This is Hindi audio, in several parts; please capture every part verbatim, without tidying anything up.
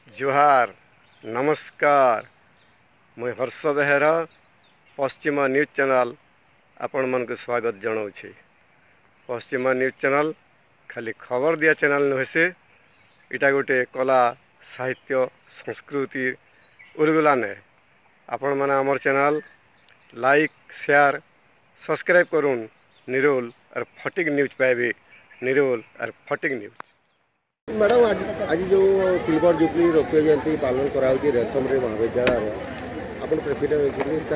जोहार नमस्कार मुई हर्ष बेहेरा पश्चिम न्यूज चैनल आपण मन को स्वागत जनाऊे। पश्चिम न्यूज चैनल खाली खबर दिया चैनल नुहे से इटा गोटे कला साहित्य संस्कृति उर्गुलान है। आपण मैंने आमर चैनल लाइक शेयर सब्सक्राइब करूँ निरोल और फटिक न्यूज पाइबे निरोल और फटिक न्यूज। मैडम आज आज जो सिल्वर जुबली रौप्य जयंती पालन कराऊँ रेशम महाविद्यालय आप प्रेसिडेंट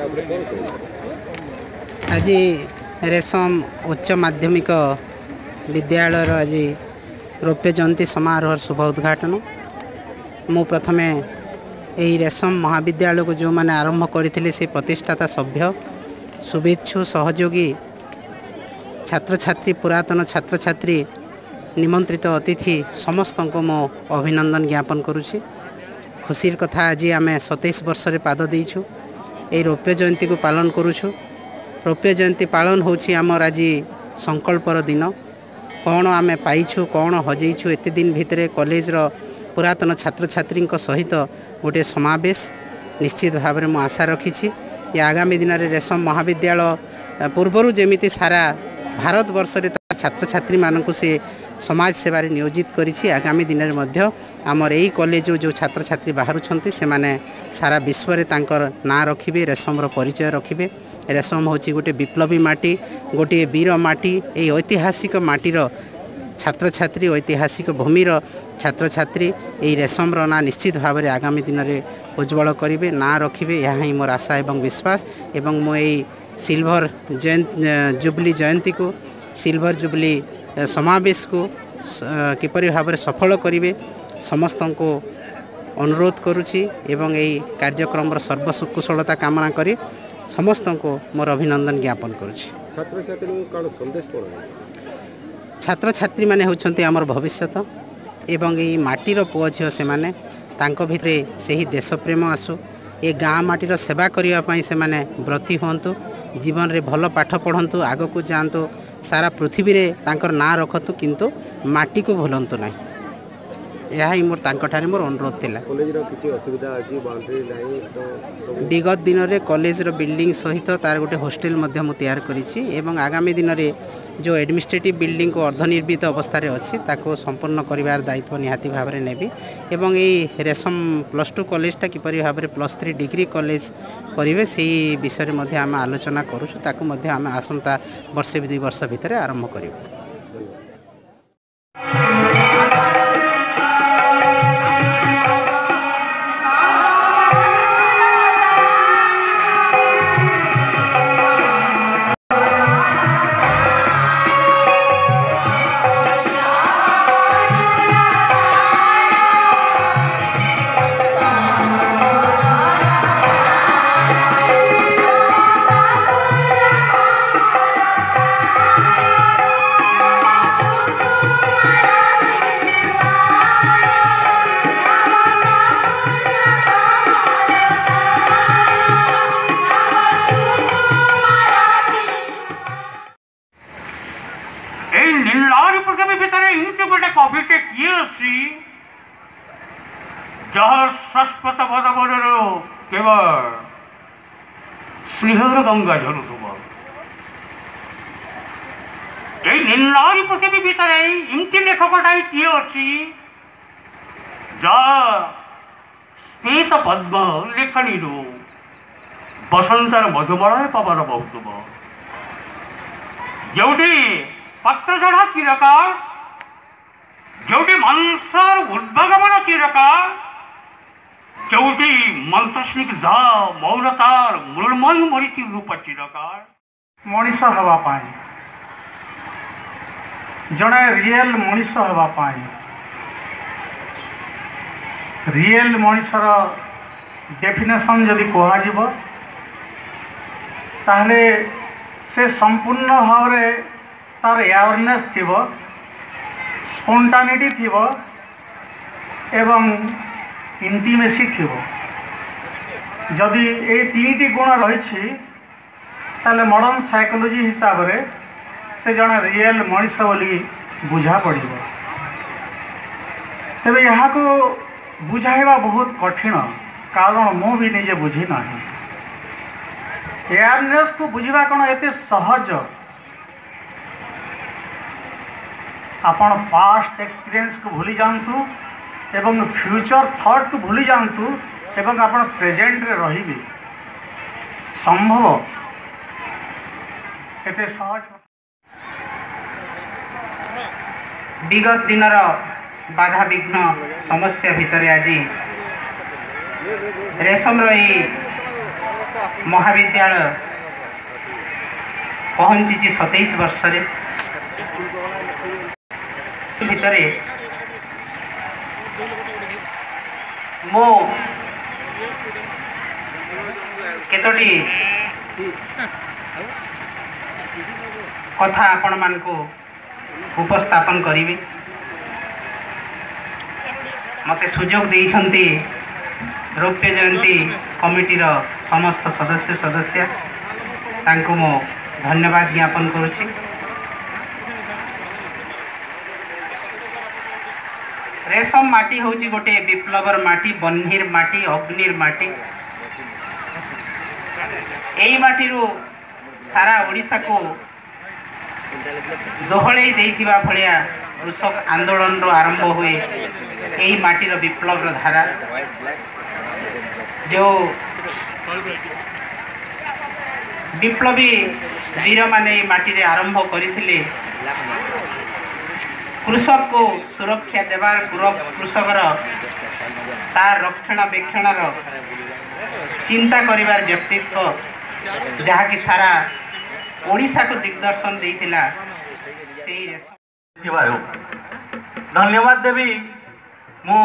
आज रेशम उच्च माध्यमिक विद्यालय आज रौप्य जयंती समारोह शुभ उद्घाटन मु प्रथमे यही रेशम महाविद्यालय को जो मैंने आरंभ करते से प्रतिष्ठाता सभ्य शुभेच्छु सहयोगी छात्र छात्री पुरातन छात्र छात्री निमंत्रित अतिथि समस्त को मो अभिनंदन ज्ञापन करुछि। खुशीर कथा आज आम सतैश वर्ष रे पाद देइछु ए रौप्य जयंती को पालन करुछु। रौप्य जयंती पालन होछि आमर आज संकल्पर दिन कौन आम पाइछु कौन हजेइछु एते दिन भितर कॉलेज रो पुरातन छात्र छात्री सहित गोटे समावेश निश्चित भाव में मु आशा रखी। ये आगामी दिन में रेशम महाविद्यालय पूर्वर जमीती सारा भारत वर्ष रे छात्र छात्री मानक से समाज सेवा नियोजित करिछि। आगामी दिन में मध्य आमर यही कॉलेज जो छात्र छात्री बाहर से माने सारा विश्व रे तांकर ना रखिबे रेशम रो परिचय रखिबे। रेशम होछि गोटे विप्लवी माटी गोटे वीर माटी ए ऐतिहासिक माटीर छात्र छात्री ऐतिहासिक भूमिर छात्र छात्री यही रेशम रो ना निश्चित भाव में आगामी दिन में उज्ज्वल करेंगे ना रखिए यहाँ ही मोर आशा एवं विश्वास एवं मो यही सिल्वर जयंती जुबली जयंती को सिल्वर जुबली समावेश को किपरि भाव में सफल करेंगे समस्त को अनुरोध करुच्ची एवं यही कार्यक्रम सर्वकुशलता कामना करी समस्त को मोर अभिनंदन ज्ञापन करुच्ची। छात्र छात्री कौन संदेश छात्र छात्री माने होछन्ति आमर भविष्यत एवं यही माटीर पुओ झियो से माने तांको भितरे सेही देश प्रेम आसु ए गाँ माटीर सेवा करने से माने व्रती होंतु जीवन रे भल पाठ पढ़ंतु आग को जातु सारा पृथ्वी रे तांकर ना रखतु किंतु माटी को भूलंतु ना। यह ही मोर तांकर मोर अनुरोध थिला। कॉलेज रो किछि असुविधा अछि बाउंड्री नाही तो विगत दिन रे कॉलेज रो बिल्डिंग सहित तार गोटे हॉस्टल मध्य मु तैयार करिछि एवं आगामी दिन रे जो एडमिनिस्ट्रेटिव बिल्डिंग को अर्धनिर्मित अवस्था रे अछि ताको संपूर्ण करिवार दायित्व निहाती भाव में नेबी एवं यही रेशम प्लस टू कॉलेजटा किपरि भाव में प्लस थ्री डिग्री कॉलेज करेंगे से विषय में आम आलोचना करुछु ताको मध्य आम आसंता वर्षे दुई वर्ष भितर आरंभ करिबु। जहाँ शाश्वत बदबर केवल स्नेहर गंगा झरुथुब नीलारी पृथ्वी भितर इमती लेखकटाई किए अच्छी श्वेत पद्म लेखनी बसंतर मधुमलय पवन बहुथुब जोटी पत्र झड़ा चिरकाल जोटी मंसर उद्भगमन चिरकाल जोटी मंत्रस्निग्ध मौनतार मृण्मय मरीचि रूप चिरकाल मनीष हवापाई जड़े रियल मनीष हवापाई रियल मनीषर डेफिनेशन जदि कह ताहले से संपूर्ण भाव में तार अवेयरनेस थिबो स्पॉन्टानिटी थिबो एवं इंटीमेसी थिबो। जदि ये तीन गुण रही ताले मॉडर्न साइकोलॉजी हिसाब रे से जड़े रियल मनीष बोली बुझा पड़ो। तेरे यहाँ को बुझाइबा बहुत कठिन कारण मु भी निजे बुझी ना। एयरनेस को बुझा कौन एते सहज। आपण पास्ट एक्सपीरियंस को भूली जातु एवं फ्यूचर थॉट को भूली जातु एवं आपण प्रेजेंट रे रहिबे संभव एते सहज। विगत दिनर बाधा विघ्न समस्या भितर आज रेशम रही महाविद्यालय पहुंची सतैश वर्ष भितर मो केतोटी कथा आपण मान को उपस्थापन करी मते सुजोग देइछन्ति रौप्य जयंती कमिटीर समस्त सदस्य सदस्य तांको मो धन्यवाद ज्ञापन करुछि। रेशम माटी होची गोटे विप्लवर माटी, बन्हीर माटी, अग्निर माटी। एई माटी रो सारा ओडिसा को दोहले देइथिबा भलिया कृषक आंदोलन रो आरंभ हुए यही माटीर विप्लव धारा जो विप्लवी वीर माने माटी रे आरंभ करथिले कृषक को सुरक्षा देवार कृषकर तार रक्षणाबेक्षण चिंता करिवार व्यक्तित्व जहा कि सारा ओडिशा को दिग्दर्शन देइतिला सेही रेशम। धन्यवाद देवी मु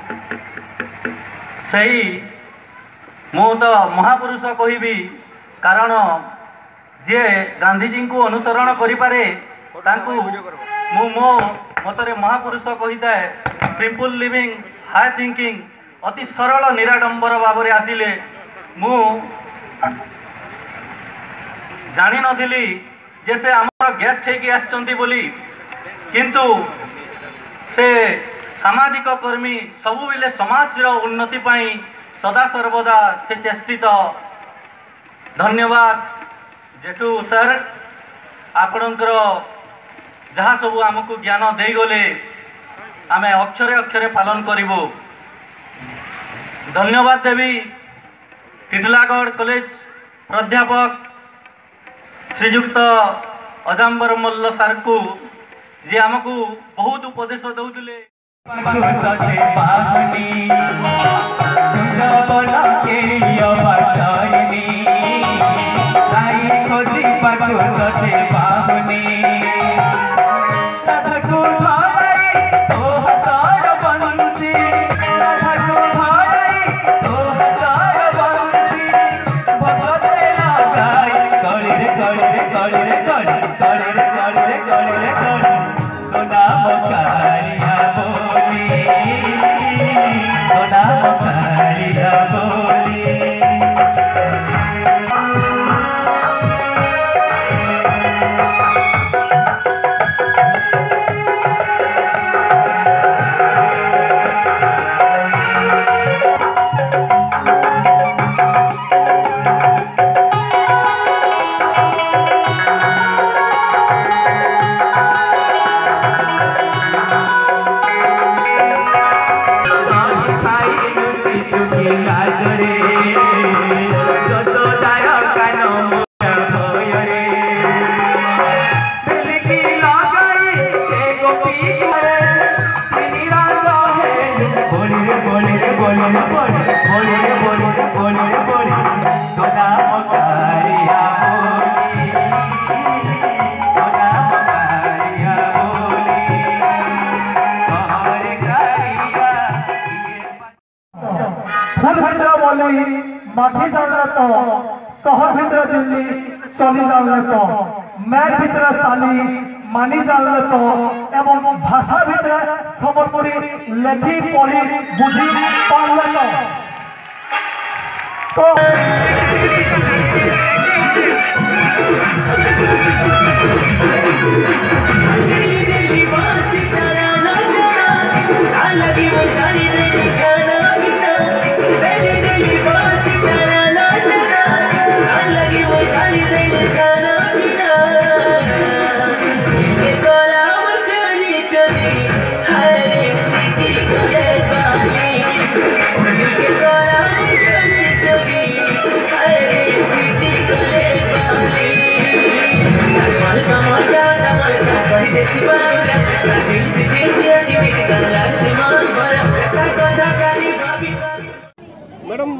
सही मु तो महापुरुष कहबी कारण जे गांधीजी को अनुसरण करिपारे तांकु मु मो मतरे महापुरुष कहिता है। सिंपल लिविंग हाई थिंकिंग अति सरल निराडंबर भाव आसिले मु जानी नथिली जे से आमर गेस्ट हेकी आछंती बोली किंतु से सामाजिक कर्मी सबु बेले समाज उन्नति पाई सदा सर्वदा से चेष्टित। धन्यवाद जेठू सर आपणकर जहाँ सबू आमको ज्ञान दे गले आमे अक्षरे अक्षरे पालन करिबो। धन्यवाद देवी तितलागढ़ कॉलेज प्राध्यापक श्रीजुक्त अजाम्बर मल्ल सार को जे आमको बहुत उपदेश दौले। माथी जाने तो शहर भितर दिल्ली चली जाने तो मैर भितर साली मानी जाने तो एवं भाषा भितर सम्बलपुरी लेखी पढ़ी बुझी पारले तो दिल्ली दिल्ली बात करा ना लगी वो सारी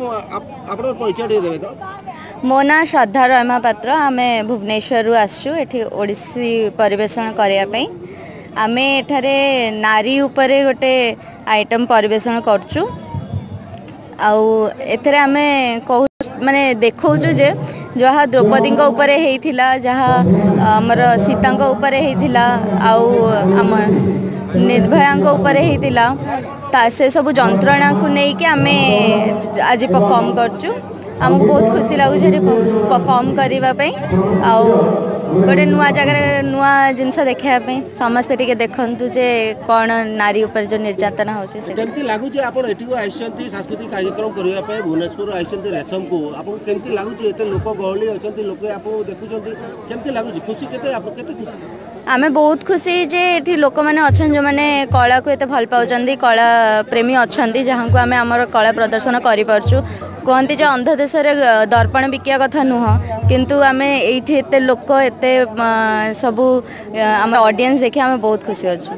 आप परिचय देवे तो मो ना श्रद्धा रयमा पात्र आम भुवनेश्वर आसचु एठी ओडिसी परिवेषण करने आम एठारे नारी उपरे गोटे आइटम परिवेषण करचु आउ एथरे आमे कहू माने देखौचु जे जहाँ द्रौपदी उपरे हेइथिला जहाँ हमर सीता उपरे हेइथिला आउ आम निर्भया उपरे हेइथिला ता से सब जंत्रणा को लेकिन आमे आज परफॉर्म करचु आमको बहुत खुशी लगुच परफॉर्म करने आउ गोटे नुआ जगह नुआ जिनस देखापी समस्ते टिके देखु जे कौन नारी उपर जो निर्यातना होची से केमती लागु जे आपण एठी आइसंती सांस्कृतिक कार्यक्रम करिया पे भुवनेश्वर आइसंती रेशम को आपण केमती लागु जे एते लोक गहली अछंती लोक आपण देखुचंती केमती लागु जे खुशी केते आपण केते खुशी आमे बहुत खुशी जे एठी लोक माने अछन जो माने कला को एते भल पाउचंदी कला प्रेमी अछंती जहां को आमे हमर कला प्रदर्शन करि परछु कहती जो अंध देश दर्पण बिकिया कथा नुह किंतु आम ये लोक एते सबू आम ऑडियंस देखिए आम बहुत खुशी अच्छु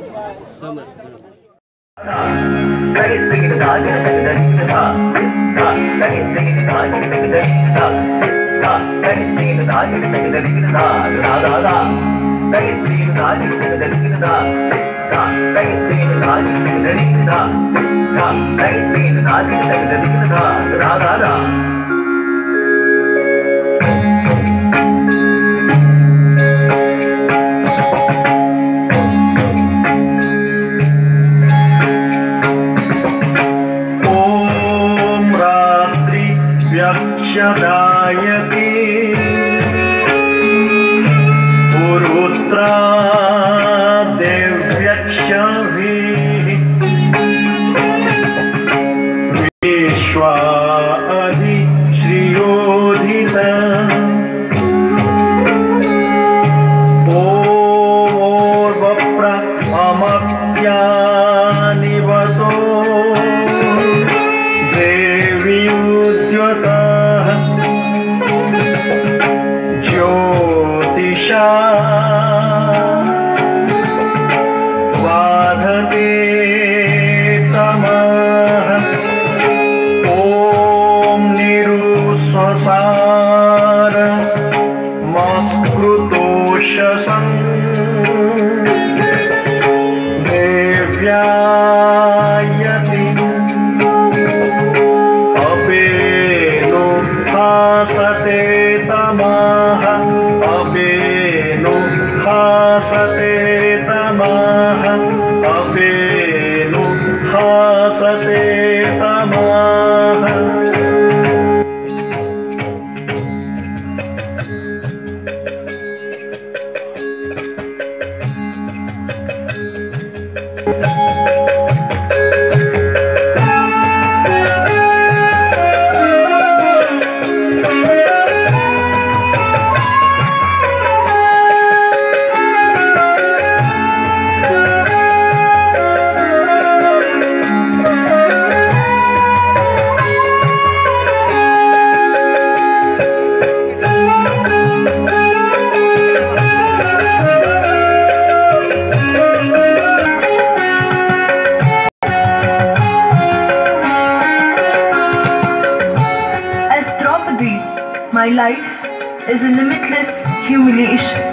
My life is a limitless humiliation.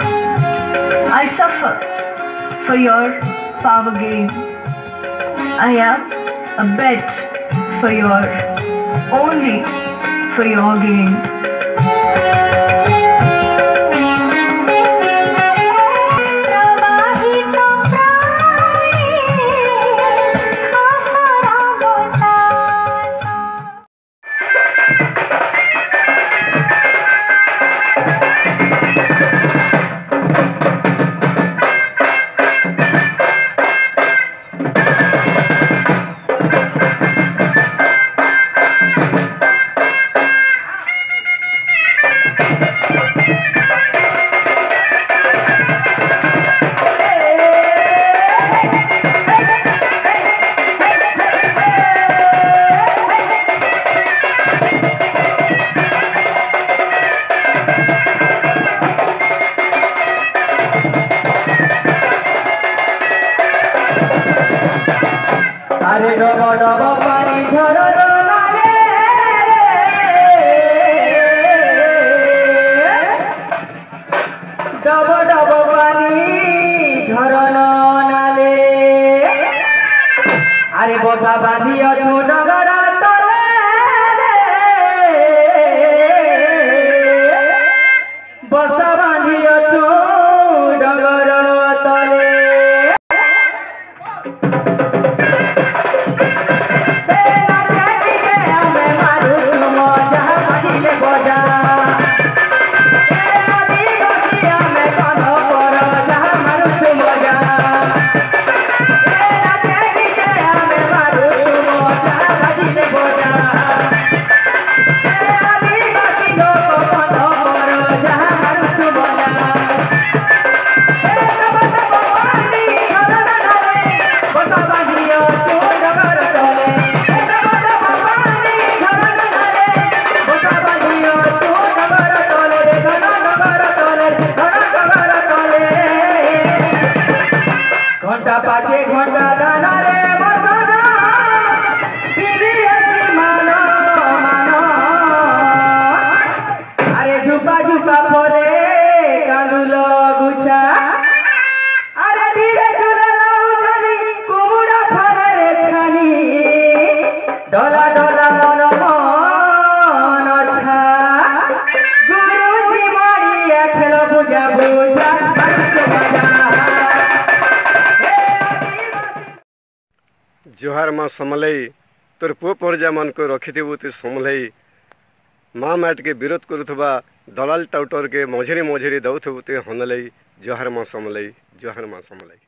I suffer for your power gain. I am a bet for your, only for your gain. अरे डबो डबो पानी धरो रो रे दब पानी झरन नाले अरे बसा बांधी अछु डगर तले बसा बांधी अछु डगर तले घंटा पाछे घंटा दाना रे बरसाना फिरी ऐसी मानो मानो अरे झुका झुका फले कानुल गुछा अरे धीरे धीरे लाउछनी कुमुड़ा फले रे खानी डला डला मन मन छा गुरुजी मारिया खेल बुझा बुझा जुहार माँ समलई तोर पुओ परजा मान को रखिथिबु तु समलई माँ मैट के विरोध करुथबा दलाल टाउटर के मझिरी मझिरी दउथबु तु हनलई जुहार माँ समलई जुहार माँ समलई।